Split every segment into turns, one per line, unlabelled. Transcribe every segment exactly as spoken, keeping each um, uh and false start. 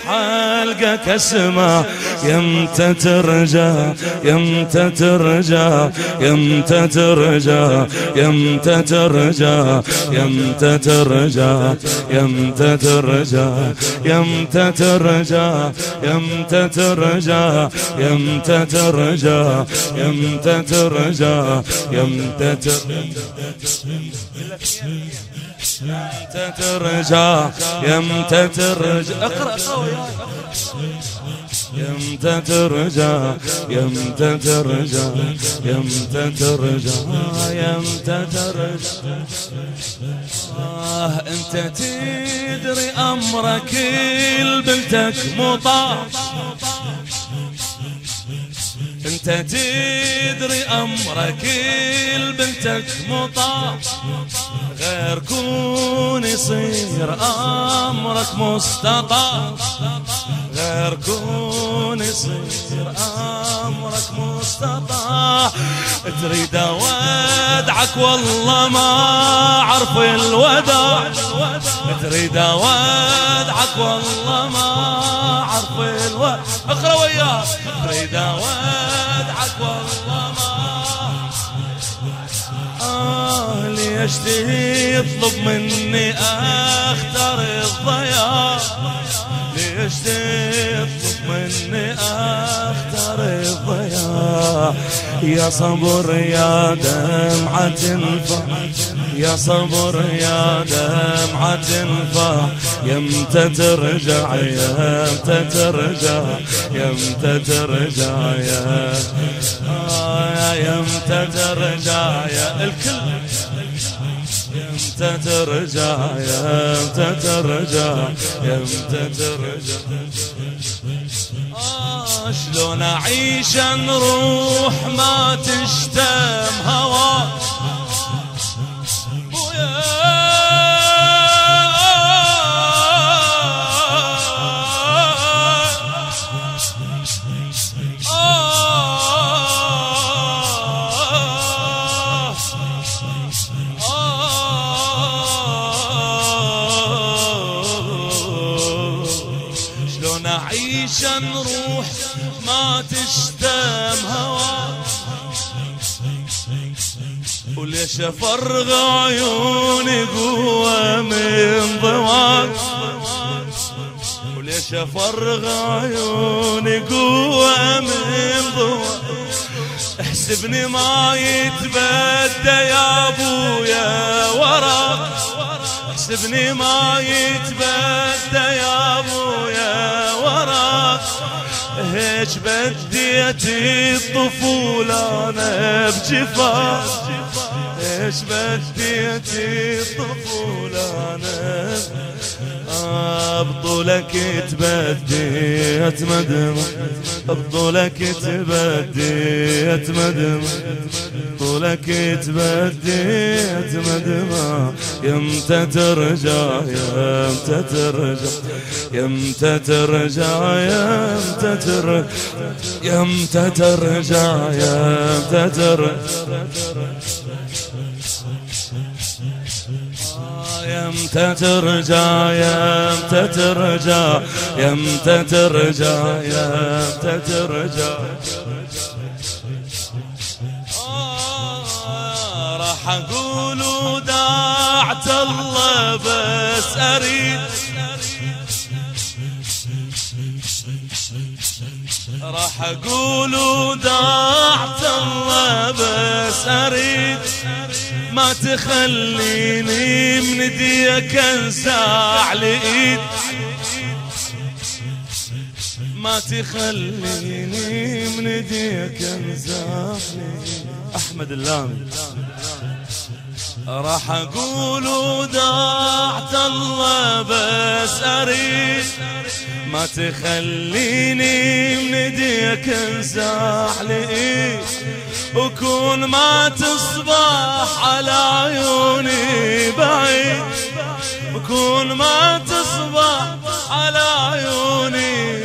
حلقك اسمع يمتى ترجع يمتى ترجع يمتى ترجع يمتى ترجع يمتى ترجع يمتى ترجع يمتى ترجع يمتى ترجع يمتى ترجع يمتى ترجع يمتى ترجع يمتى ترجع اقرأ قوي يمتى ترجع يمتى ترجع يمتى ترجع يمتى ترجع آه انت تدري امرك لبنتك مطاع انت تدري امرك لبنتك مطاع غير كون يصير امرك مستطاع غير كون يصير امرك مستطاع تريد اودعك والله ما اعرف الوداع تريد اودعك والله ما اعرف الوداع اقرا وياه تريد اودعك والله ما آه ليش تطلب مني اختار الضياع ليش تطلب مني اختار الضياع يا صبر يا دمعة تنفع يا صبر يا دمعة تنفع يمتى ترجع يمتى ترجع يمتى ترجع يا آه يمتى ترجع يا الكل يمتى ترجع يمتى ترجع يمتى ترجع آه شلون اعيش نروح ما تشتم هواك نعيش نروح ما تشتم هواك وليش افرغ عيوني قوة من ضواك وليش افرغ عيوني قوة من ضواك احسبني ما يتبدى يا ابويا وراك احسبني ما يتبدى يا ابويا وراك هيج بديت الطفولة انا بجفاك هيج بديت الطفولة انا بطولك تبديت مدمع بطولك تبديت مدمع بطولك تبديت مدمع يمتى ترجع يمتى ترجع يمتى ترجع يمتى ترجع يمتى ترجع يمتى ترجع يمتى ترجع يمتى ترجع يمتى ترجع يمتى ترجع راح اقول وداعت الله بس اريد راح اقول وداعت الله بس اريد ما تخليني من ايديك انزع لايد ما تخليني من ايديك انزع لايد احمد اللامي راح اقول وداعت الله بس اريد ما تخليني من ايديك انزع لايد وكون ما تصبح على عيوني بعيد وكون ما تصبح على عيوني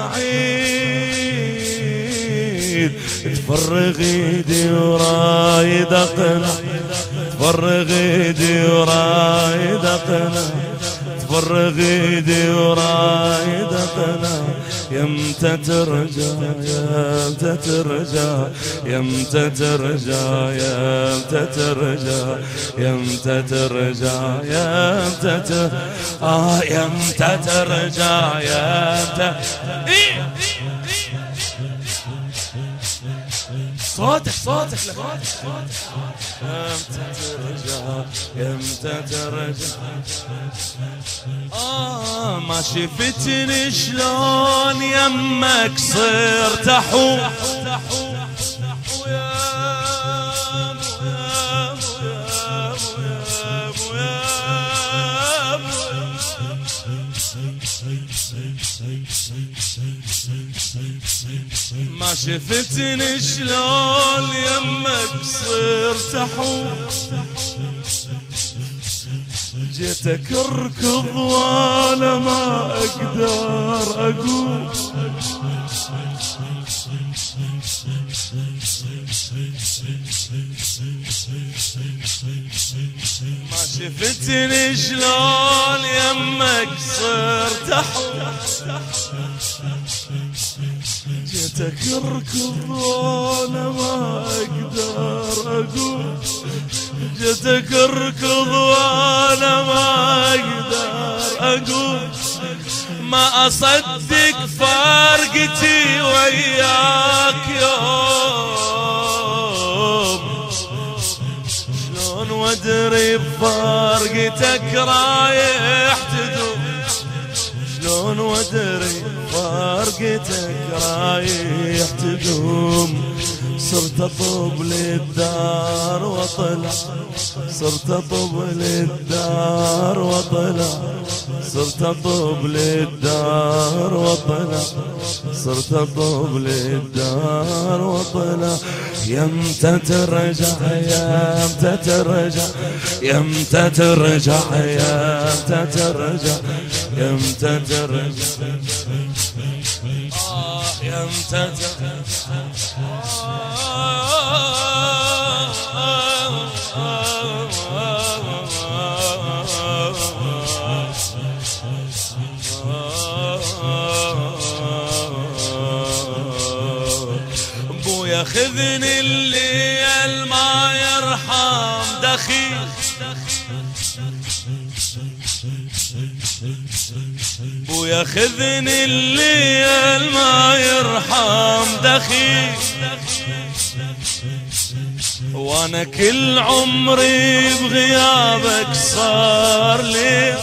بعيد تفرغ ايدي ورايد اقنع تفرغ ايدي ورايد اقنع فرغ ايدي ورايد اقنع يمتى ترجع يمتى ترجع يمتى ترجع يمتى ترجع يمتى ترجع يمتى ترجع آه يمتى ترجع يمتى صوتك صوتك يمتى ترجع يمتى ترجع آه ما شفتني شلون يمك صرت أحوم ما شفتني شلون يمك صرت أحوم جيتك اركض وانا ما اقدر اقوم ما شفتني شلون يمك صرت أحوم جيتك اركض وانا ما اقدر اقوم جيتك اركض وانا ما اقدر اقوم ما اصدق فارقتي وياك يوم شلون وادري بفارقتك رايح تدوم شلون وادري فارقتك رايح تدوم صرت اطوب للدار واطلع صرت اطوب للدار واطلع صرت اطوب للدار واطلع صرت اطوب للدار واطلع يمتى ترجع يمتى ترجع يمتى ترجع يمتى ترجع يمتى ترجع آه يمتى ترجع بويا خذني الليل ما يرحم دخيل بويا خذني الليل ما يرحم دخيل وانا كل عمري بغيابك صار لي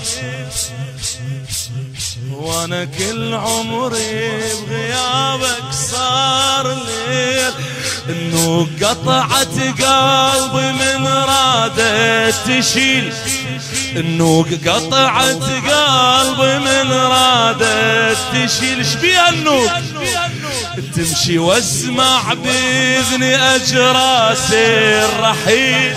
وانا كل عمري بغيابك صار لي انه قطعت قلبي من رادت تشيل انه قطعت قلبي من رادت تشيل شبيها النوق تمشي واسمع باذني اجراس الرحيل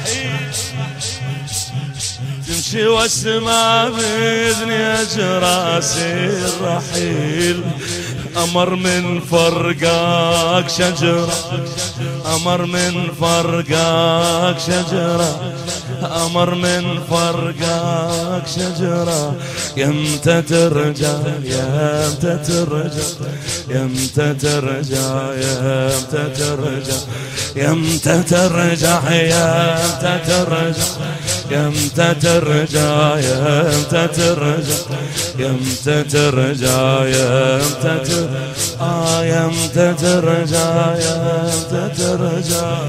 تمشي واسمع باذني اجراس الرحيل امر من فرقاك شجرة امر من فرقاك شجرة امر من فرقاك شجرة يمتى ترجع يمتى ترجع يمتى ترجع يمتى ترجع يمتى ترجع يمتى ترجع يمتى ترجع يمتى ترجع يمتى ترجع يمتى ترجع آه يمتى ترجع يمتى ترجع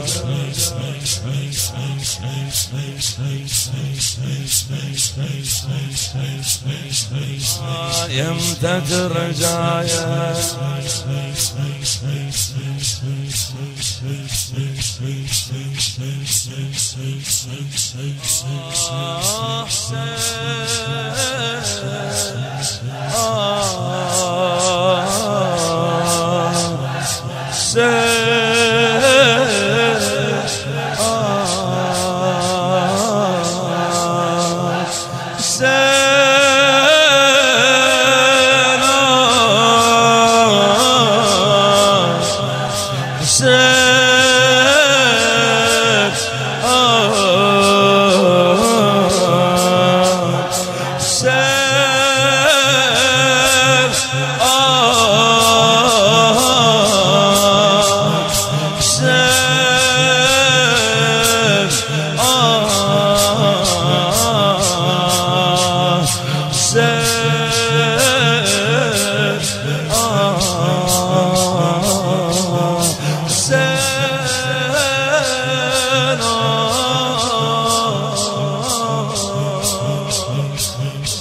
آه يمتى ترجع يا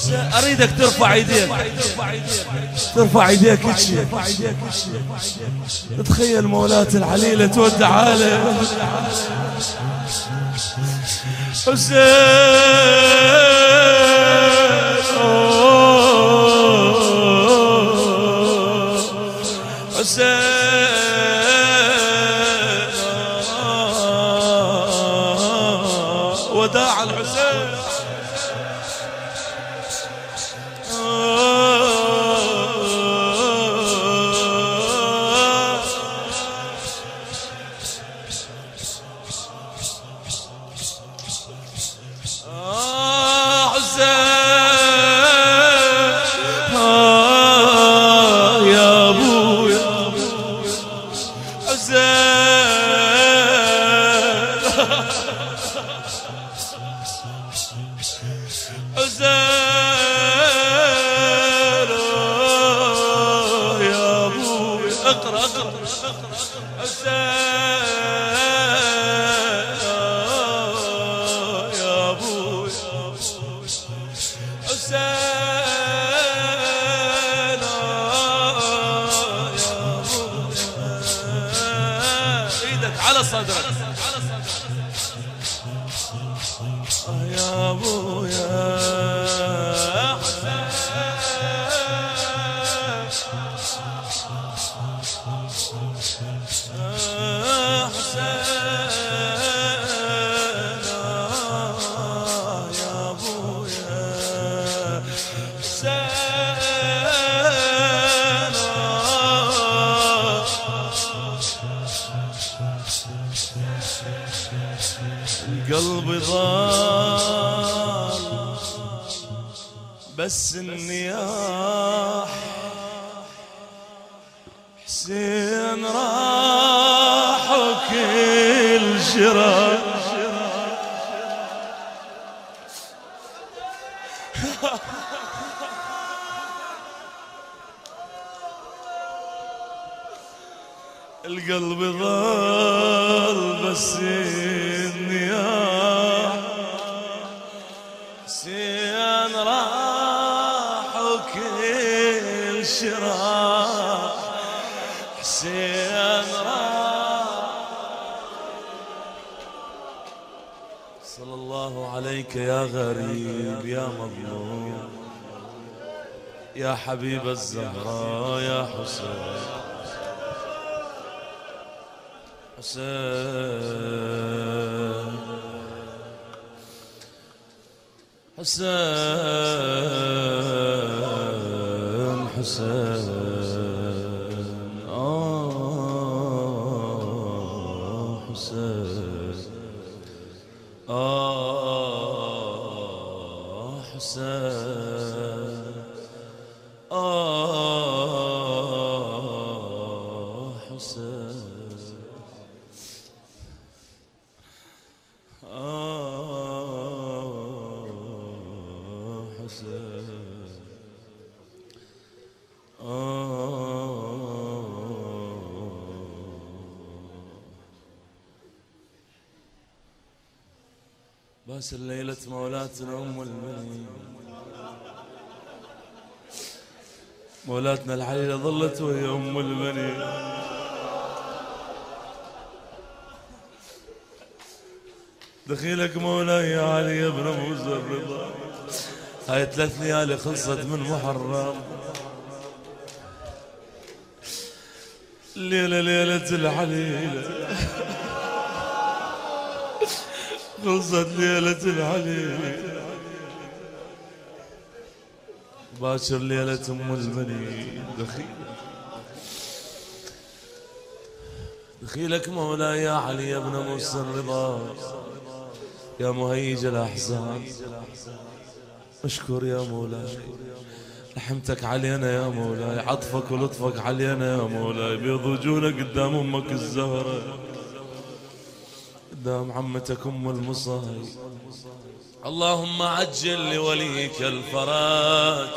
اريدك ترفع ايديك، ترفع ايديك هيك. تخيل مولاة العليلة تودع عليه حسين. حسين وداع الحسين. على صدرك يا ابويا حسين. حسين يا ابويا حسين. قلبي ضال بس النياح حسين راح وكل شراح. القلب ضال بس النياح حسين راح وكل شراح. حسين راح. صلى الله عليك يا غريب يا مظلوم يا حبيب الزهراء يا حسين. حسين حسين حسين آه حسين آه حسين آه حسين باس الليلة مولاتنا أم المنين مولاتنا العليلة ظلت وهي أم المنين. دخيلك مولاي يا علي يا ابن موسى الرضا. هاي ثلاث ليالي خلصت من محرم. الليلة ليلة العليلة خلصت ليلة العليلة. باشر ليلة أم المنين. دخيل دخيلك مولاي يا علي يا ابن موسى الرضا يا مهيج الأحزان. اشكر يا مولاي رحمتك علينا يا مولاي، عطفك ولطفك علينا يا مولاي. بيض وجوهنا قدام أمك الزهرة قدام عمتك أم المصاي. اللهم عجل لوليك الفرج.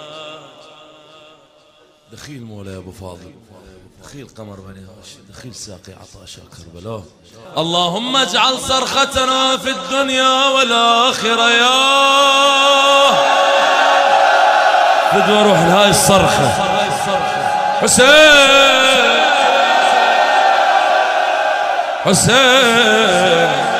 دخيل مولاي أبو فاضل، دخيل قمر بني هاشم، دخيل ساقي عطاشا كربلاء. اللهم اجعل صرختنا في الدنيا والآخرة يا بدي اروح لهاي الصرخة. حسين حسين